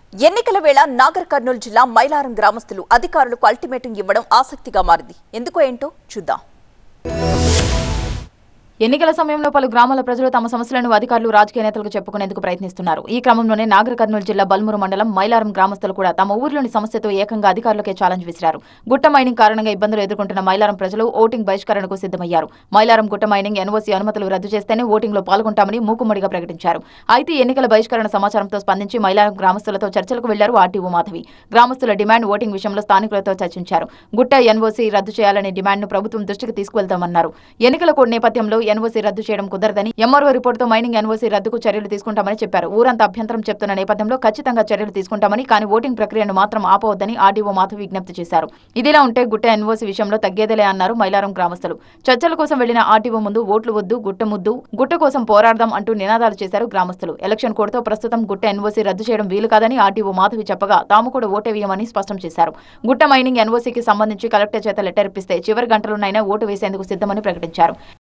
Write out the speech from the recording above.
ఎన్నికల వేళ నాగర్ కర్నూలు జిల్లా మైలారం గ్రామస్తులు అధికారులకు అల్టిమేటం ఇవ్వడం ఆసక్తిగా మారింది. ఎందుకో ఏంటో చూద్దాం. ఎన్నికల సమయంలో పలు గ్రామాల ప్రజలు తమ సమస్యలను అధికారులు రాజకీయ నేతలకు చెప్పుకునేందుకు ప్రయత్నిస్తున్నారు. ఈ క్రమంలోనే నాగర్ కర్నూలు జిల్లా బల్మూరు మండలం మైలారం గ్రామస్తులు కూడా తమ ఊరిలోని సమస్యతో ఏకంగా అధికారులకే ఛాలెంజ్ విసిరారు. గుట్ట మైనింగ్ కారణంగా ఇబ్బందులు ఎదుర్కొంటున్న మైలారం ప్రజలు ఓటింగ్ బహిష్కరణకు సిద్ధమయ్యారు. మైలారం గుట్ట మైనింగ్ ఎన్ఓసీ అనుమతులు రద్దు చేస్తేనే ఓటింగ్లో పాల్గొంటామని మూకుమ్మడిగా ప్రకటించారు. అయితే ఎన్నికల బహిష్కరణ సమాచారంతో స్పందించి మైలారం గ్రామస్తులతో చర్చలకు వెళ్లారు ఆర్టీఓ మాధవి. గ్రామస్తుల డిమాండ్ ఓటింగ్ విషయంలో స్థానికులతో చర్చించారు. గుట్ట ఎన్ఓసీ రద్దు చేయాలనే డిమాండ్ను ప్రభుత్వం దృష్టికి తీసుకువెళ్తామన్నారు. ఎన్నికల కోడ్ నేపథ్యంలో ఎన్ఓసీ రద్దు చేయడం కుదరదని ఎంఆర్ఓ రిపోర్టుతో మైనింగ్ ఎన్ఓసీ రద్దుకు చర్యలు తీసుకుంటామని చెప్పారు. ఊరంతా అభ్యంతరం చెప్తున్న నేపథ్యంలో ఖచ్చితంగా చర్యలు తీసుకుంటామని, కానీ ఓటింగ్ ప్రక్రియను మాత్రం ఆపవద్దని ఆర్డీఓ మాధవి విజ్ఞప్తి చేశారు. ఇదిలా ఉంటే గుట్ట ఎన్ఓసీ విషయంలో తగ్గేదేలే అన్నారు మైలారం గ్రామస్తులు. చర్చల కోసం వెళ్లిన ఆర్టీఓ ముందు ఓట్లు వద్దు, గుట్ట ముద్దు, గుట్ట కోసం పోరాడదాం అంటూ నినాదాలు చేశారు గ్రామస్తులు. ఎలక్షన్ కోడ్తో ప్రస్తుతం గుట్ట ఎన్ఓసీ రద్దు చేయడం వీలు కాదని ఆర్టీఓ మాధవి చెప్పగా తాము కూడా ఓటు వేయమని స్పష్టం చేశారు. గుట్ట మైనింగ్ ఎన్ఓసీకి సంబంధించి కలెక్టర్ చేత లెటర్ ఇప్పిస్తే చివరి గంటలోనైనా ఓటు వేసేందుకు సిద్ధమని ప్రకటించారు.